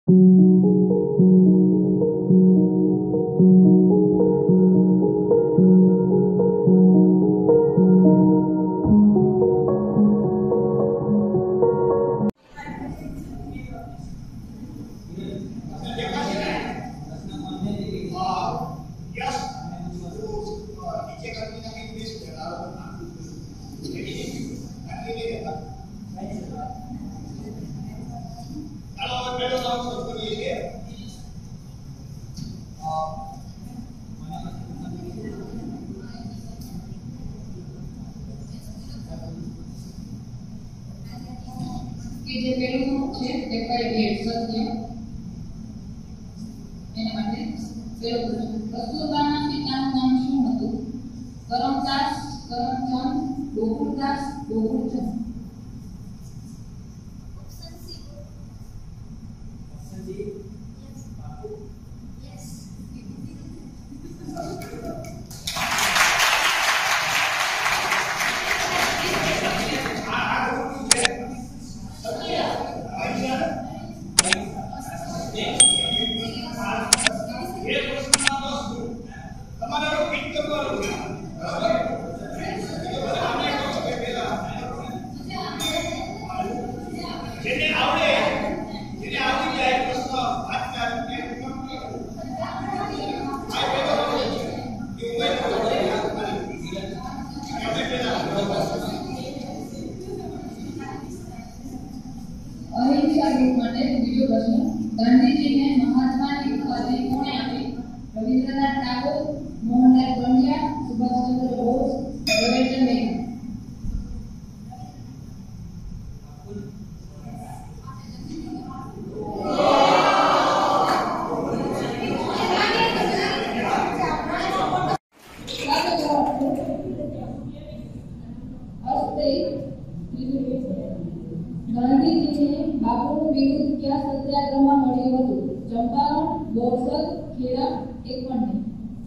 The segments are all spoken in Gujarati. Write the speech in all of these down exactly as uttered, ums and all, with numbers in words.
જે પેલું છે એફઆઈ સત્ય એના માટે પેલું કસ્તુરબાના પિતાનું નામ શું હતું? કરમદાસ, કરમચંદ, ગોકુળદાસ, ગોકુળચંદ. અહિંસા ગ્રુપ માટે બીજો પ્રશ્ન. ગાંધીજીને મહાત્માની ઉપાધિ કોણે આપી? રવિન્દ્રનાથ ટાગોર, મોહનલાલ બંડિયા, સુભાષચંદ્ર બોઝ, ઝવેરચંદ મેઘાણી. ગાંધીજીને બાપુનું બિરુદ કયા સત્યાગ્રહમાં મળ્યું હતું? ચંપારણ, બોરસદ, ખેડા, એકમંડી.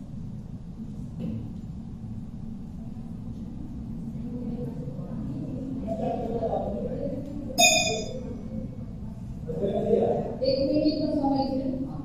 એક મિનિટનો સમય છે.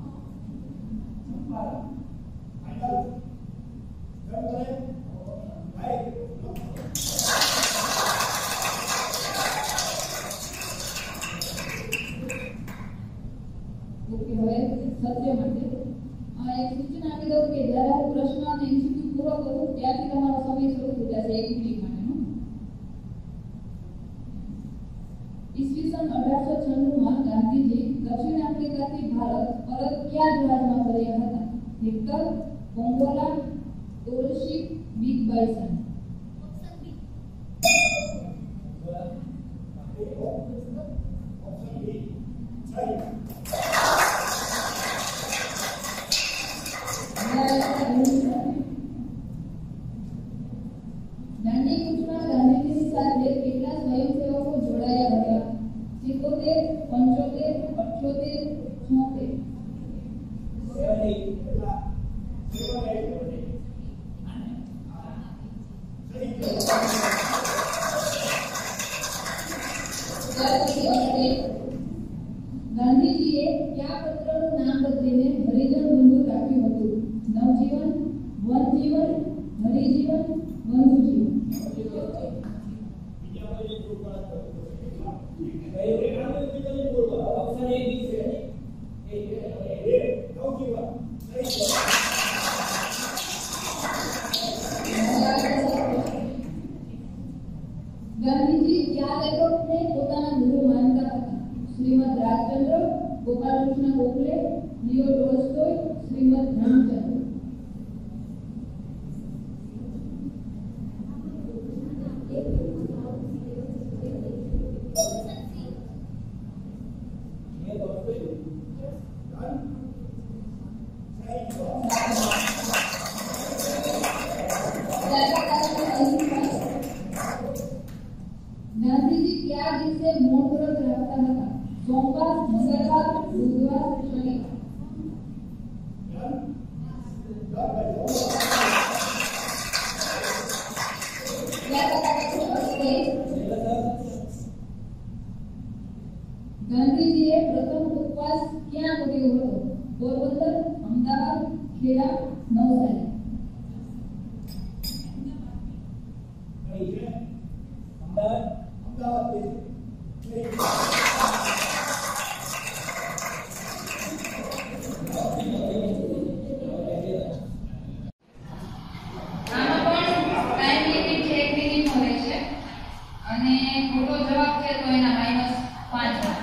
ઓકે, હવે સત્ય માટે આ એક સૂચના આપી દઉં કે જ્યારે હું પ્રશ્ન અને એમસીક્યુ પૂરો કરું ત્યારથી તમારો સમય શરૂ થઈ જશે એક મિનિટ માટેનો. ઈસવીસન અઢારસો છન્નું માં ગાંધીજી દક્ષિણ આફ્રિકાથી ભારત પરત કયા જહાજમાં ફર્યા હતા? હેક્ટર, કોંગોલા, ટોલશીપ, બિગ બાઇસન. દાંડી કૂચમાં ગાંધીજીની સાથે કેટલા સ્વયંસેવકો જોડાયા હતા? સિત્તોતેર, પંચોતેર, અઠ્યોતેર, છોતેર. ગાંધીજીએ કયા પત્રનું નામ બદલીને હરિજન બંધુ રાખ્યું હતું? નવજીવન, વનજીવન, હરિજીવન, બંધુજીવન. ગાંધીજી કયા લેખકને પોતાના ગુરુ માનતા હતા? Shrimad Rajchandra, Gopalkrishna Gokhale, Leo Tolstoy, Shrimad Ramchandra. ગાંધીજી કયા દિવસે મૌન વ્રત રાખતા હતા? સોમવાર, મંગળવાર, બુધવાર, શનિવાર. ગાંધીજીએ પ્રથમ ઉપવાસ ક્યાં કર્યું હતું? પોરબંદર, અમદાવાદ, ખેડા, નવસારી. અમદાવાદ અમદાવાદ અને ખોટો જવાબ છે તો એના માઈનસ પાંચ માર્ક.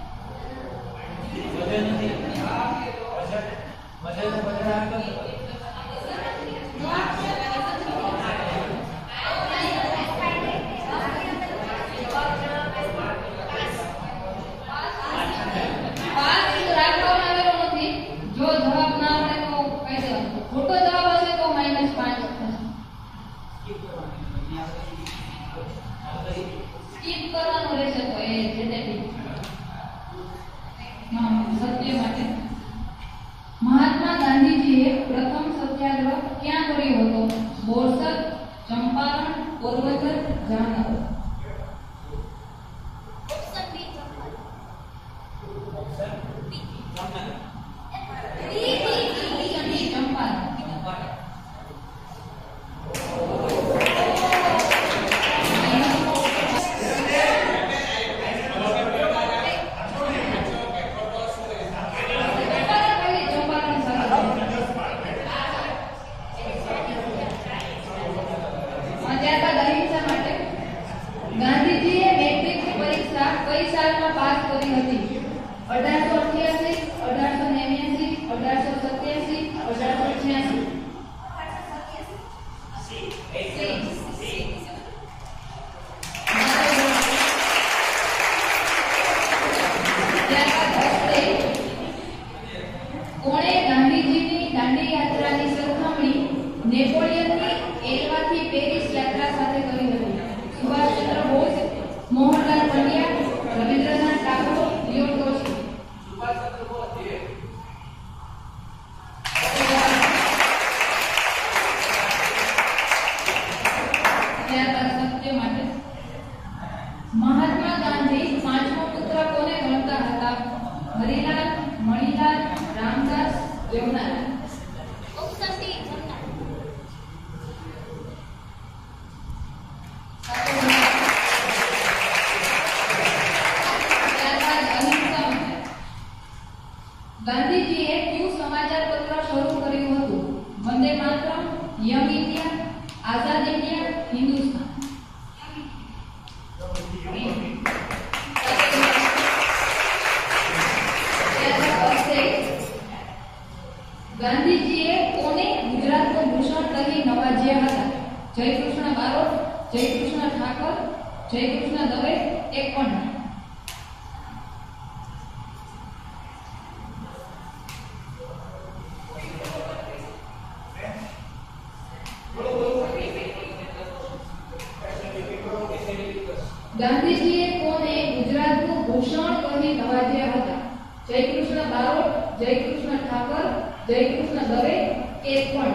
સ્કીપ કરવાનું રહેશે તો એ જે તે સત્ય માટે. મહાત્મા ગાંધીજીએ પ્રથમ સત્યાગ્રહ ક્યાં કર્યો હતો? બોરસદ, ચંપારણ, પોરબંદર, જામનગર. ગાંધીજીએ મેટ્રિકની પરીક્ષા કઈ સાલમાં પાસ કરી હતી? અઢારસો અઠ્યાસી, અઢારસો નેવ્યાસી, અઢારસો સત્યાસી, અઢારસો છ્યાસી. કોણે ગાંધીજીની દાંડી યાત્રાની સરખામણી નેપોલિયનની એલ્વાથી પેરિસ યાત્રા સાથે કરી હતી? Subhashchandra Bose, Mohanlal Pandya, Rabindranath Tagore, Leo Tolstoy. સુભાષચંદ્ર બોઝ. સત્ય માટે. મહાત્મા ગાંધી પાંચમો પુત્ર કોને ગણતા હતા? હરિલાલ, મણિલાલ, રામદાસ, જમનાલાલ. ગાંધીજીએ કયું સમાચાર પત્ર શરૂ કર્યું હતું? Vande Mataram, young India, Azad India, Hindustan. ગાંધીજીએ કોને ગુજરાતનું ભૂષણ કહી નવાજ્યા હતા? જયકૃષ્ણ બારોટ, જયકૃષ્ણ ઠાકર, જયકૃષ્ણ દવે, એક પણ. ગાંધીજીએ કોને ગુજરાતનું ભૂષણ કહી નવાજ્યા હતા? જયકૃષ્ણ બારોટ, જયકૃષ્ણ ઠાકર, જયકૃષ્ણ દવે, એક પણ.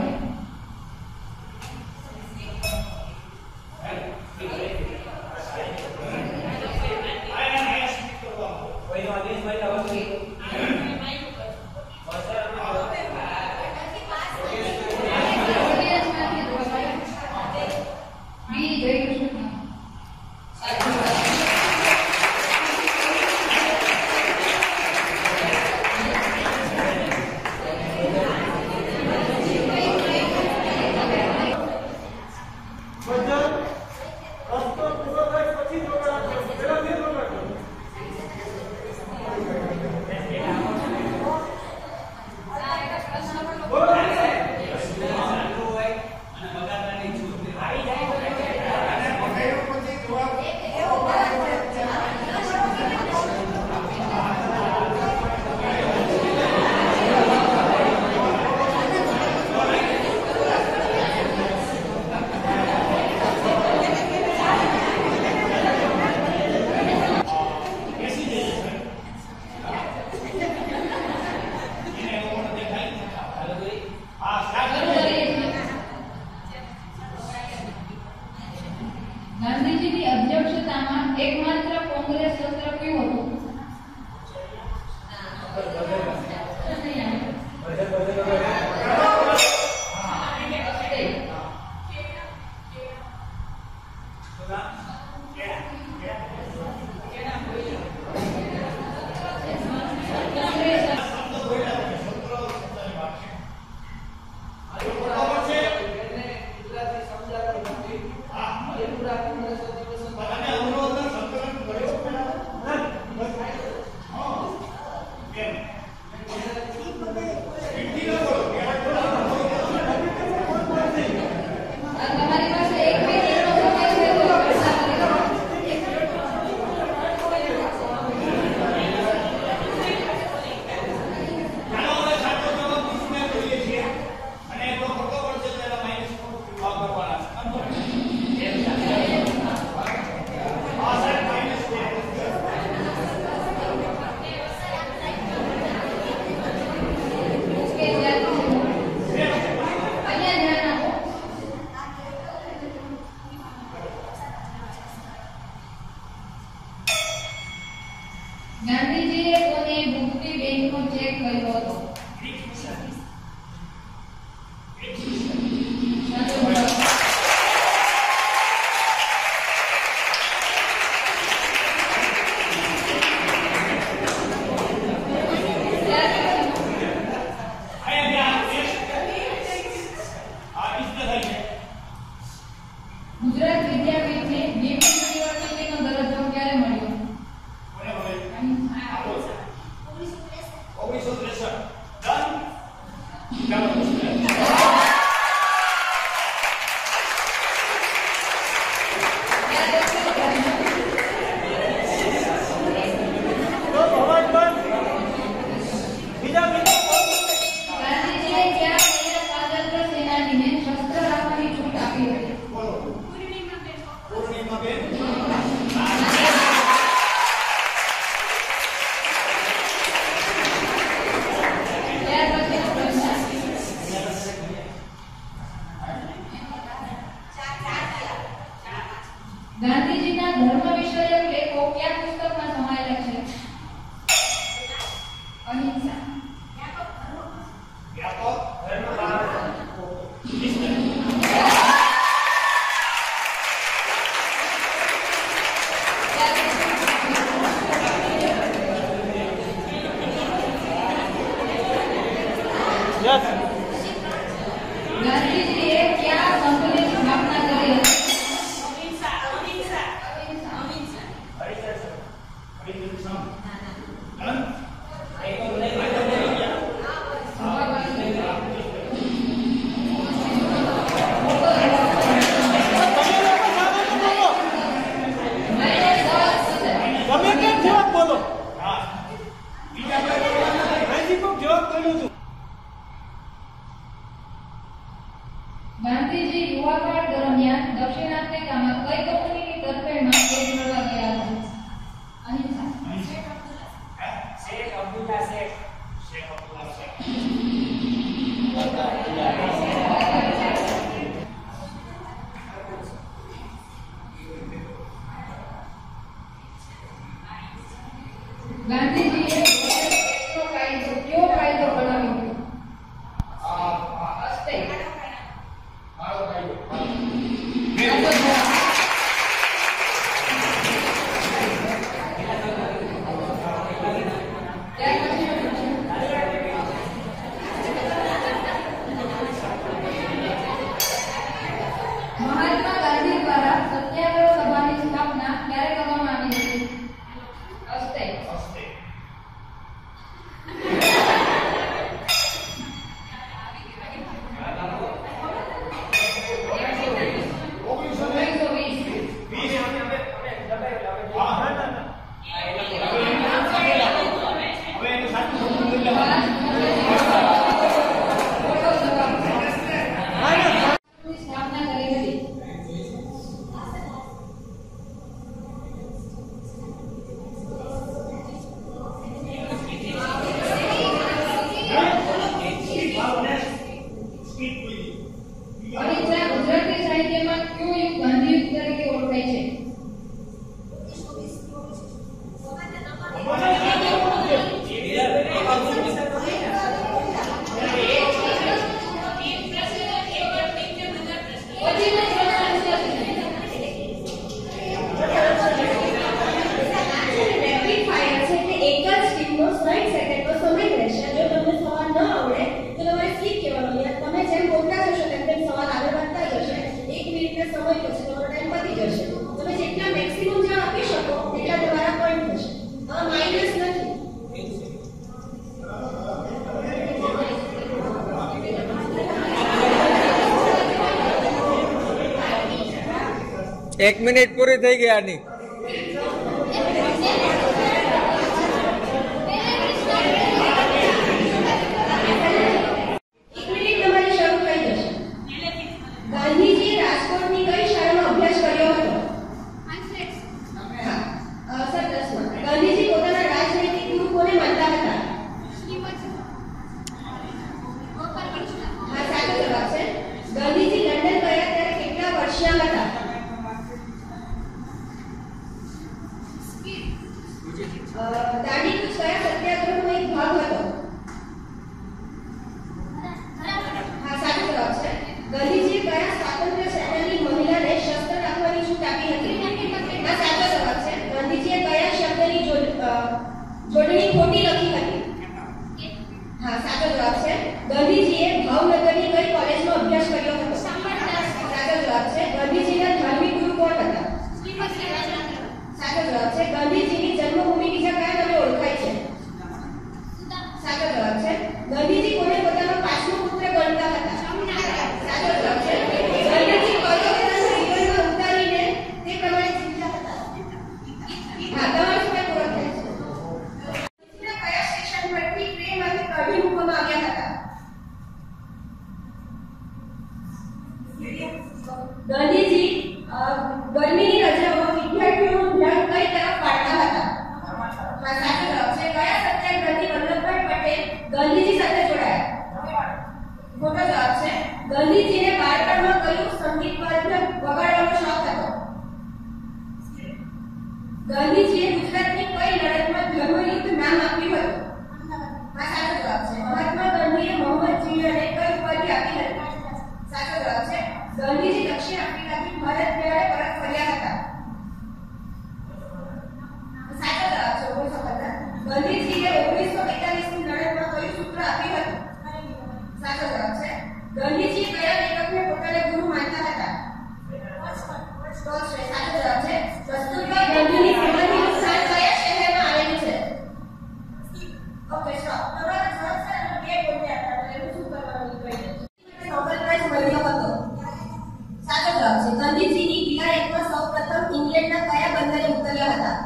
ગાંધીજીએ કોને મુક્તિ બેંકનો ચેક કર્યો હતો? ગુજરાત વિદ્યાપીઠને નિયમિત યુનિવર્સિટીનો દરજ્જો ક્યારે મળ્યો? ઓગણીસો ત્રેસઠ ડન. ચાલો ગાંધીજીએ ક્યાં પહેલા સ્વાતંત્ર્ય સેનાનીને શસ્ત્ર રાખવાની છૂટ આપી હતી? પૂર્ણિમાબેન. ત્યાર પછીનો પ્રશ્ન. ગાંધીજીના ધર્મ વિષયક લેખો કયા પુસ્તકમાં સમાયેલા છે? અહિંસા. વ્યાપક ધર્મ ભારત. ગાંધીજીએ કયા સંઘની સ્થાપના કરી હતી? ગાંધીજી યુવાકાળ દરમિયાન દક્ષિણ આફ્રિકામાં કઈ કંપનીની તરફેણમાં કેદ કરવા ગયા હતા? અહિંસા. શેખ અબ્દુલ્લા શેખ. શેખ અબ્દુલ્લા શેખ. ગાંધીજીએ ટેક્સનો કાયદો કયો કાયદો બનાવ્યો હતો? આ અસ્તે. કાળો કાયદો. આ તો જવાબ. એક મિનિટ પૂરી થઈ ગઈ આની. ગાંધીજીએ રાજકોટની કઈ શાળામાં અભ્યાસ કર્યો હતો? ગાંધીજી પોતાના રાજનૈતિક ગુરુ કોને માનતા હતા? હા, સાચો જવાબ છે. ગાંધીજી લંડન ગયા ત્યારે કેટલા વર્ષના હતા? દાંડી કૂચ કયા સત્યાગ્રહનો એક ભાગ હતો? હા, સાચો જવાબ છે. ગાંધીજીએ કયા સ્વાતંત્ર્ય સેનાની મહિલાને શસ્ત્ર રાખવાની છૂટ આપી હતી? હા, સાચો જવાબ છે. ગાંધીજીએ કયા શબ્દની જોડણી ખોટી લખી હતી? હા, સાચો જવાબ છે. ગાંધીજીએ ભાવનગરની કઈ કોલેજમાં અભ્યાસ કર્યો હતો? સાચો જવાબ છે. ગાંધીજીના ધાર્મિક ગુરુ કોણ હતા? સાચો જવાબ છે. ગાંધીજીની જન્મભૂમિ બીજા કયા નામે ઓળખાય છે? સાચો જવાબ છે. ગાંધીજી કોને પોતાનો પાંચમો પુત્ર ગણતા હતા? સાચો જવાબ છે. ગાંધીજી કયો પોતાના જીવનમાં ઉતારીને તે પ્રમાણે જીવતા હતા? હા, તમારો સમય પૂરો થાય છે. કયા સ્ટેશન પરથી ટ્રેનમાંથી કાઢી મૂકવામાં આવ્યા હતા? ગાંધીજી ગરમીની રજાઓમાં વિદ્યાર્થીઓનું ધ્યાન કઈ તરફ પાડતા હતા? હા, સાચો જવાબ છે. કયા સત્યાગ્રહથી વલ્લભભાઈ પટેલ ગાંધીજી સાથે જોડાયા? ખોટો જવાબ છે. ગાંધીજીને બાળપણમાં કયું સંગીત વાદ્ય વગાડવાનો શોખ હતો? ગાંધીજીએ ગુજરાતની કઈ લડતમાં ધર્મયુદ્ધ નામ આપ્યું હતું? હા, સાચો જવાબ છે. મહાત્મા ગાંધીએ મોહમ્મદ જીણાને કઈ ઉપાધિ આપી હતી? સાચો જવાબ છે. ગાંધીજી દક્ષિણ આફ્રિકાથી ભારત ક્યારે પરત ફર્યા હતા? સાચો જવાબ છે. ઓગણીસો પચાસ. ગાંધીજીએ ઓગણીસો બેતાલીસ ની લડતમાં કયું સૂત્ર આપ્યું હતું? સાચો જવાબ છે. ગાંધીજી કયા લેખકને પોતાના ગુરુ માનતા હતા? ટોલ્સ્ટોય. સાચો જવાબ છે. કસ્તુરબા ગાંધીની સમાધિનું સ્થાન કયા શહેરમાં આવેલું છે? Okay, stop. તમારો જવાબ છે અને બે બોલ્યા હતા. એટલે શું કરવાનું કહી દે. નોબેલ પ્રાઇઝ મળ્યો હતો? સાચો જવાબ છે. ગાંધીજીની વિલા એકમાં સૌપ્રથમ ઇંગ્લેન્ડના કયા બંદરે ઉતર્યા હતા?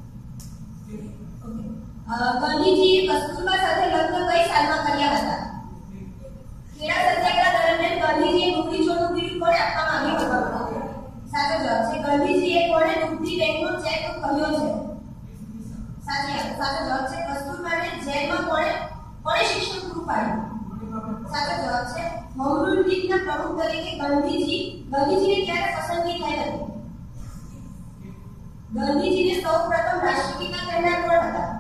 ગાંધીજીએ કસ્તુરબા સાથે લગ્ન કઈ સાલમાં કર્યા હતા? ખેડા સત્યાગ્રહ દરમિયાન ગાંધીજીએ ડુંગળી ચોરનું બિરુદ કોને આપવામાં આવ્યું હતું? સાચો જવાબ છે. ગાંધીજીએ કોને દુગ્ધી બેંકનો ચેક કહ્યો છે? સાચો સાચો જવાબ છે. કસ્તુરબાને જેલમાં કોણે કોણે શિક્ષણ પૂરું પાડ્યું? સાચો જવાબ છે. મમરૂલ લીગના પ્રમુખ તરીકે ગાંધીજી ગાંધીજીને ક્યારે પસંદગી થઈ હતી? ગાંધીજીને સૌપ્રથમ રાષ્ટ્રપિતા કહેનાર કોણ હતા?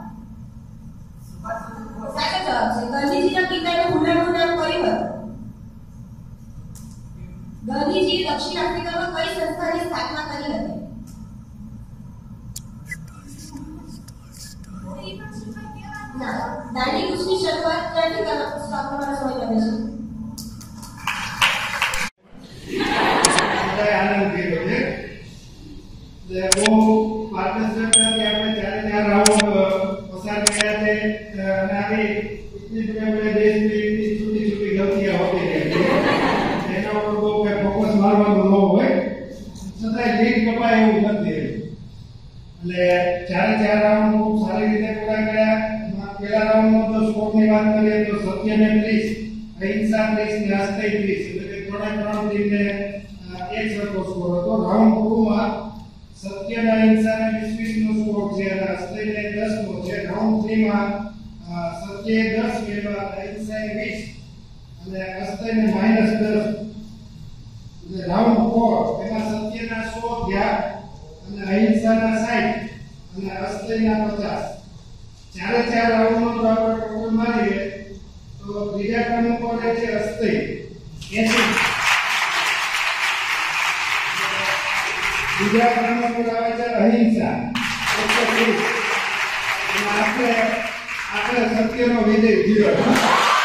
સાચો જવાબ છે. ગાંધીજીના પિતાનું હુલામણું નામ કયું હતું? ગાંધીજીએ દક્ષિણ આફ્રિકામાં કઈ સંસ્થાની સ્થાપના કરી હતી? ના, દાંડી કૂચની શરૂઆત ક્યાંથી કરવામાં સ્ટોપ કરવાનો સમય બને છે? આનંદ કર્યો છે. એટલે બહુ પાર્ટનરશિપ સાથે આપણે ચારે ચાર રાઉન્ડ પસાર કર્યા છે અને આવી इतनी बड़े देश में इतनी छोटी छोटी गलतियां होती रहती है એના ઉપર બહુ કઈ ફોકસ મારવાનું ન હોય છતાંય લીડ કપાય એવું નથી. એટલે ચારે ચાર રાઉન્ડ ખૂબ સારી રીતે પૂરા કર્યા. પહેલા રાઉન્ડમાં તો સ્કોરની વાત કરીએ તો સત્ય ને ત્રીસ, અહિંસા ત્રીસ ને અસ્થૈ ત્રીસ, એટલે કે ત્રણે ત્રણ ટીમને એક સરખો સ્કોર હતો. રાઉન્ડ ટુ માં સત્ય ને અહિંસા ને વીસ વીસ નો સ્કોર છે અને અસ્થૈ ને દસ નો છે. રાઉન્ડ થ્રી માં સત્ય દસ મેળવા, અહિંસા વીસ અને અસ્થૈ ને માઇનસ દસ. એટલે રાઉન્ડ ફોર એમાં સત્યના સો થયા અને અહિંસાના સાઠ અને અસ્થૈના પચાસ. ચારે ચાર રાઉન્ડનો જો આપણે ટોટલ મારીએ તો બીજા ક્રમ ઉપર રહે છે અસ્થૈ એસી, બીજા ક્રમ ઉપર આવે છે અહિંસા એકસો ત્રીસ અને આપણે આપણે સત્યનો વિજય જીરો.